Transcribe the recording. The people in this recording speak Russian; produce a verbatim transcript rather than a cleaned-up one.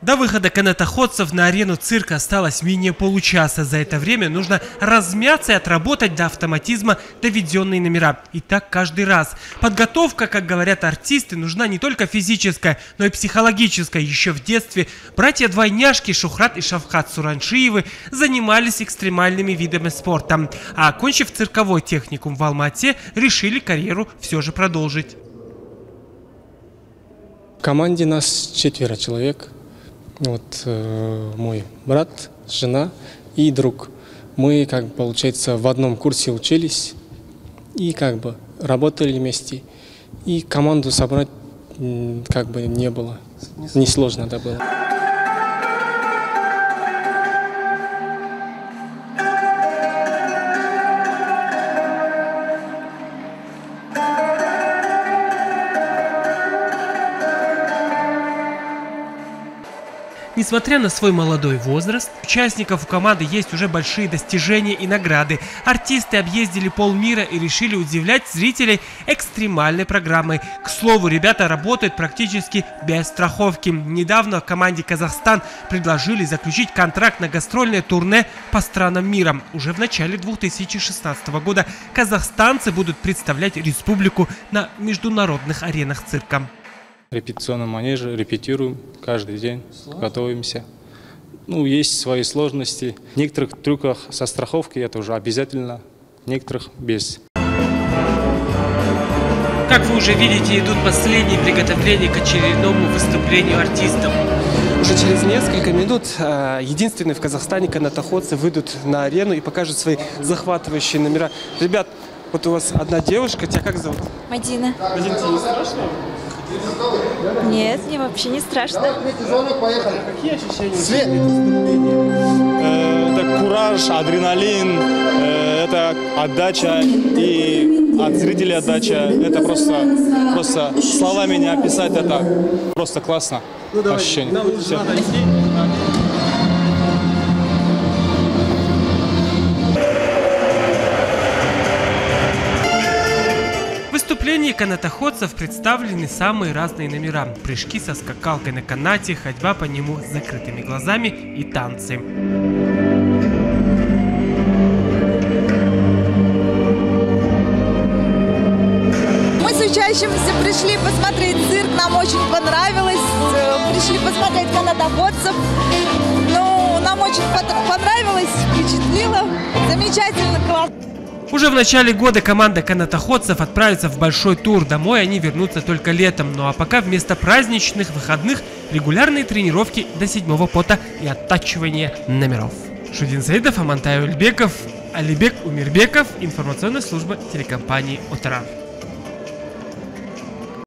До выхода канатоходцев на арену цирка осталось менее получаса. За это время нужно размяться и отработать до автоматизма доведенные номера. И так каждый раз. Подготовка, как говорят артисты, нужна не только физическая, но и психологическая. Еще в детстве братья-двойняшки Шухрат и Шавкат Сураншиевы занимались экстремальными видами спорта. А окончив цирковой техникум в Алма-Ате, решили карьеру все же продолжить. В команде нас четверо человек. Вот э, мой брат, жена и друг. Мы, как бы, получается, в одном курсе учились и как бы работали вместе. И команду собрать как бы не было. Несложно это было. Несмотря на свой молодой возраст, у участников у команды есть уже большие достижения и награды. Артисты объездили полмира и решили удивлять зрителей экстремальной программой. К слову, ребята работают практически без страховки. Недавно команде «Казахстан» предложили заключить контракт на гастрольное турне по странам мира. Уже в начале две тысячи шестнадцатого года казахстанцы будут представлять республику на международных аренах цирка. В репетиционном манеже репетируем каждый день, готовимся. Ну, есть свои сложности. В некоторых трюках со страховкой это уже обязательно, в некоторых без. Как вы уже видите, идут последние приготовления к очередному выступлению артистов. Уже через несколько минут единственные в Казахстане канатоходцы выйдут на арену и покажут свои захватывающие номера. Ребят, вот у вас одна девушка, тебя как зовут? Мадина. Мадина, тебе не страшно? Нет, мне вообще не страшно. Какие ощущения? Это кураж, адреналин, это отдача и от зрителей отдача. Это просто, просто словами не описать, это просто классно. Ну, давай, ощущение. нам Все. надо идти. В выступлении канатоходцев представлены самые разные номера. Прыжки со скакалкой на канате, ходьба по нему с закрытыми глазами и танцы. Мы с учащимися пришли посмотреть цирк, нам очень понравилось. Пришли посмотреть канатоходцев. Ну, нам очень понравилось, впечатлило. Замечательно, классно. Уже в начале года команда канатоходцев отправится в большой тур. Домой они вернутся только летом. Ну а пока вместо праздничных выходных регулярные тренировки до седьмого пота и оттачивание номеров. Шудин Саидов, Амантай Ульбеков, Алибек Умирбеков. Информационная служба телекомпании «Отара».